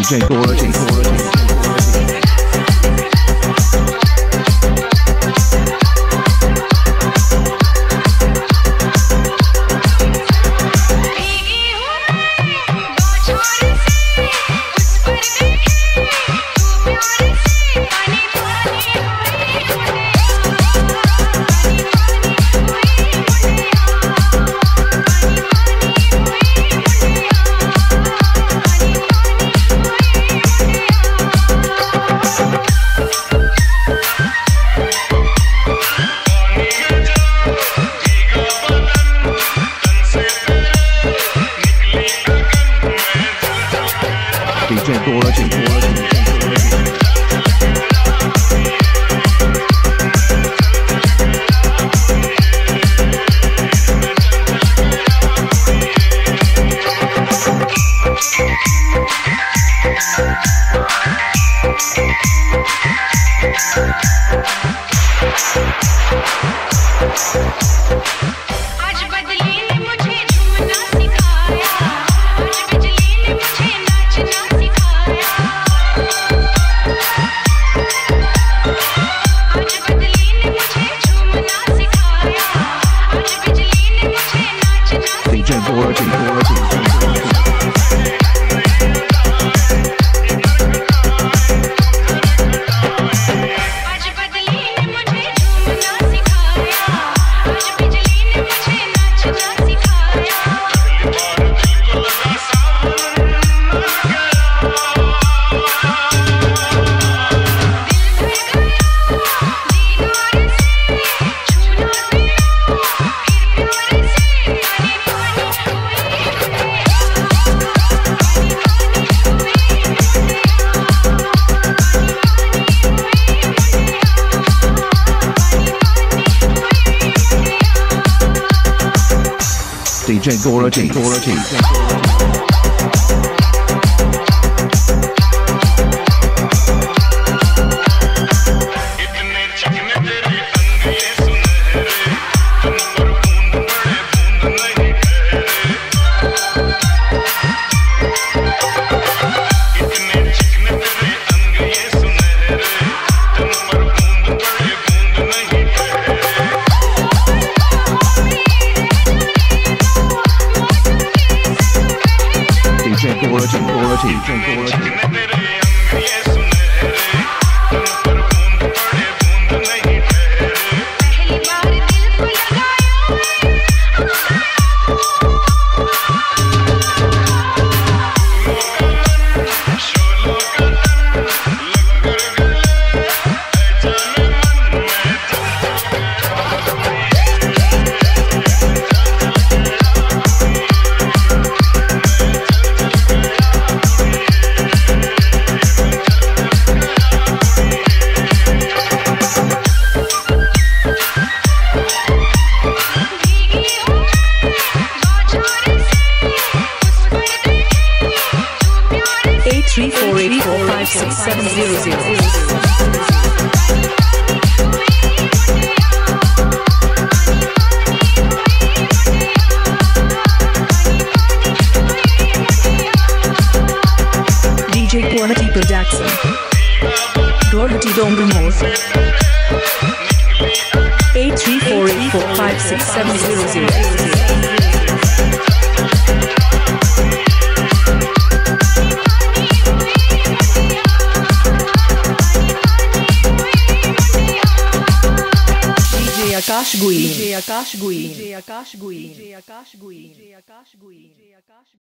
DJ Gouthati. DJ Gouthati. आज बदली ने मुझे झूमना सिखाया, आज बिजली ने मुझे नाचना सिखाया। आज बदली ने मुझे झूमना सिखाया, आज बिजली ने मुझे नाचना DJ Gouthati. DJ Gouthati. DJ Gouthati Production. Gouthati Dongamore. 8348456700. Akash Gui. DJ Akash Gui. DJ Akash Gui. DJ Akash Gui. DJ Akash Gui.